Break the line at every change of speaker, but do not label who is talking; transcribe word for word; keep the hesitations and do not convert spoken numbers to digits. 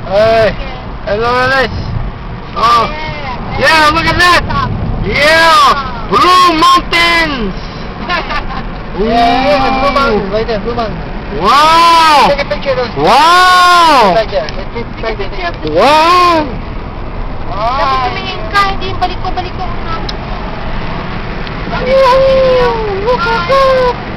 Hey, hello, Alice. Oh, yeah, look at that. Yeah, Blue Mountains.
Yeah, Blue Mountains, right there, Blue Mountains.
Wow.
Take a picture of those.
Wow.
Right there. Let's take a picture.
Wow.
Dapat tumingin ka, hindi yung balik ko, balik ko.
Woo! Look at that.